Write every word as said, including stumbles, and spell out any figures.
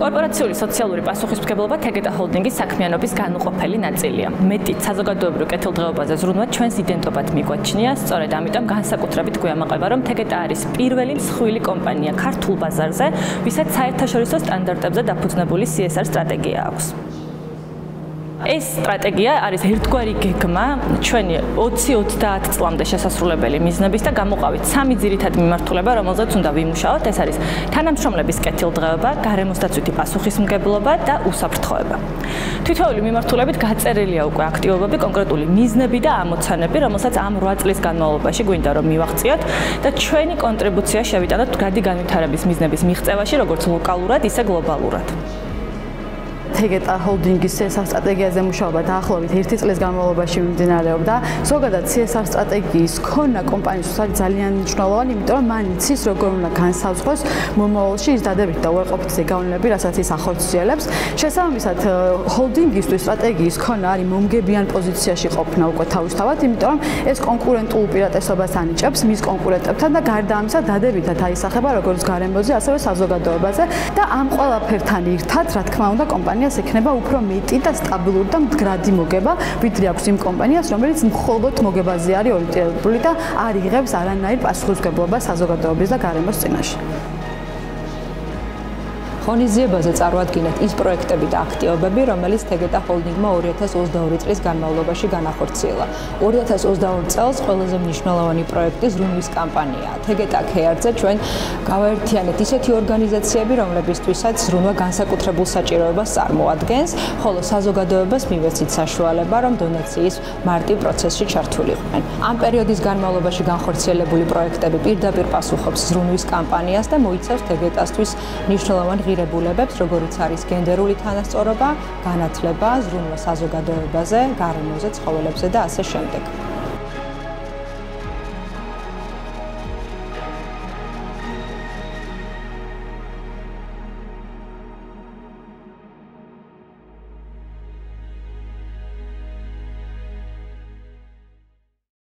კორპორაციული სოციალური პასუხისმგებლობა Tegeta ჰოლდინგის საქმიანობის განუყოფელი ნაწილია. მეტით საზოგადოებრივ კეთილდღეობაზე ზრუნვა ჩვენს იდენტობად მიგვაჩნია, სწორედ ამიტომ განსაკუთრებით გვიამაყება, რომ Tegeta არის პირველი მსხვილი კომპანია ქართულ ბაზარზე, ვისაც საერთაშორისო სტანდარტებზე დაფუძნებული C S R სტრატეგია აქვს. ეს სტრატეგია არის ერთგვარი გეგმა ჩვენი ოცი ოცდაათ წლამდე შესასრულებელი მიზნების და გამოყავით სამი ძირითად მიმართულება, რომელზეც უნდა ვიმუშაოთ. ეს არის თანამშრომლების კეთილდღეობა, გარემოსდაცვითი პასუხისმგებლობა და უსაფრთხოება. თითოეული მიმართულებით გაწერილია უკვე აქტივობები, კონკრეტული მიზნები და ამოცანები, რომელსაც ამ რვა წლის განმავლობაში გვინდა რომ მივაღწიოთ და ჩვენი კონტრიბუცია შევიტანოთ გადი განვითარების მიზნების მიღწევაში, როგორც ლოკალურად, ისე გლობალურად. Tegeta ჰოლდინგის C S R სტრატეგიაზე მუშაობა დაახლოებით ერთი წლის განმავლობაში მიმდინარეობდა. ზოგადად C S R სტრატეგიის ქონა კომპანიისთვის არის ძალიან მნიშვნელოვანი, იმიტომ რომ მან იცის როგორ უნდა განსაზღვროს მომავალში ის დადებითი და უარყოფითი ზეგავლენები, რასაც ის ახორციელებს. შესაბამისად, ჰოლდინგისთვის სტრატეგიის ქონა არის მომგებიან პოზიციაში ყოფნა უკვე თავისთავად, იმიტომ რომ ეს კონკურენტულ უპირატესობას ანიჭებს მის კონკურენტებთან და გარდა ამისა დადებითად აისახება როგორც გარემოზე, ასევე საზოგადოებაზე და ამ ყველაფერთან ერთად, რა თქმა უნდა, კომპანია ექნება უფრო მეტი და სტაბილური და მდგრადი მოგება, ვიდრე აქვს იმ კომპანიას, რომელიც მხოლოდ მოგებაზე არის ორიენტირებული და არ იღებს არანაირ პასუხისმგებლობას საზოგადოების და გარემოს წინაშე. ღონისძიებაზე წარმოადგინეთ ის პროექტები და აქტივობები, რომელიც Tegeta ჰოლდინგმა ორი ათას ოცდაორი წლის განმავლობაში განახორციელა. ორი ათას ოცდაორი წელს ყველაზე მნიშვნელოვანი პროექტი ზრუნვის კამპანიაა. Tegeta.care-ზე ჩვენ გავაერთიანეთ ისეთი ორგანიზაციები, რომლებისთვისაც ზრუნვა განსაკუთრებულ საჭიროებას წარმოადგენს, ხოლო საზოგადოებას მივეცით საშუალება, რომ დონაციის მარტივ პროცესში ჩართულიყვნენ. ამ პერიოდის განმავლობაში განხორციელებული პროექტები პირდაპირ პასუხობს ზრუნვის კამპანიას და მოიცავს Tegeta-სთვის მნიშვნელოვან ღირებულებებს, როგორიც არის გენდერული თანასწორობა, განათლება, ზრუნვა საზოგადოებაზე, გარემოზე, ცხოველებზე და ასე შემდეგ.